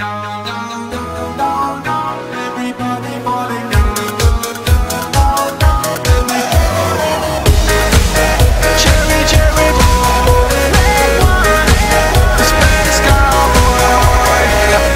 down, down, down, down, down. Everybody falling down, down, down. Cherry, cherry boy, the space cowboy.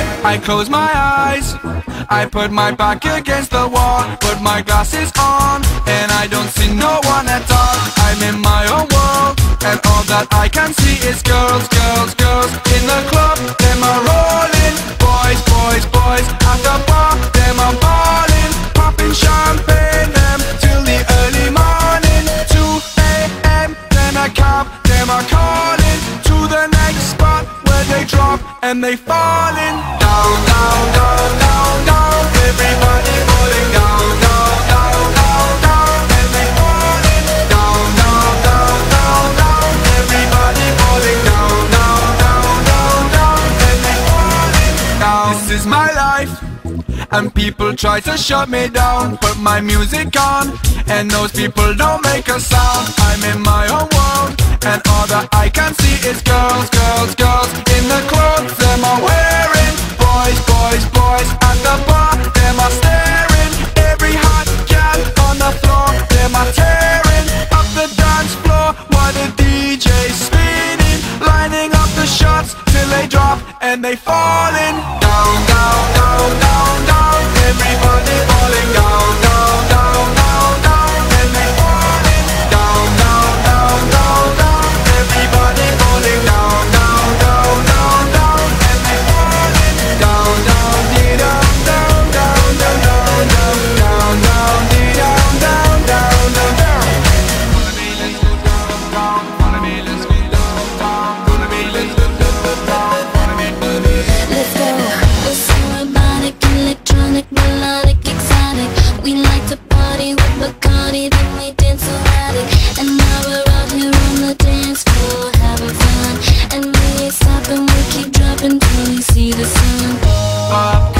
I close my eyes, I put my back against the wall, put my glasses on, and I don't see no one at all. I'm in my own world, and all that I can see is girls, girls, girls in the club. Them are rolling, boys, boys, boys at the bar. Them are balling, popping champagne. Them till the early morning, 2 a.m. Then a cab. Them are calling to the next spot where they drop and they falling down, down, down, down, down. Everybody falling down, down, down, down, down, and they falling down, down, down, down, down. Everybody falling down, down, down, down, down, and they falling down. This is my life, and people try to shut me down. Put my music on, and those people don't make a sound. I'm in my own world, and all that I can see is girls, girls, girls in the clothes them are wearing. Boys, boys, boys at the bar, them are staring. Every hot gal on the floor, them are tearing up the dance floor while the DJ's spinning, lining up the shots till they drop and they falling down, down, down, down, down. Everybody falling down, down, down, down, down, and they falling down, down, down, down, down. Everybody falling down, down, down, down, down, and they falling down, down, dee down, down, down, down, down, down, down, down, dee down, down, down, down, down. Follow me, let's go down, down. Follow me, let's go down, down. Follow me, let's go down, down. Follow me, let's go. We're so robotic, electronic, melodic, exotic. We like to party with Bacardi, then we dance so erratic. And now we're out here on the dance floor, having fun. And we ain't stopping, we keep dropping till we see the sun.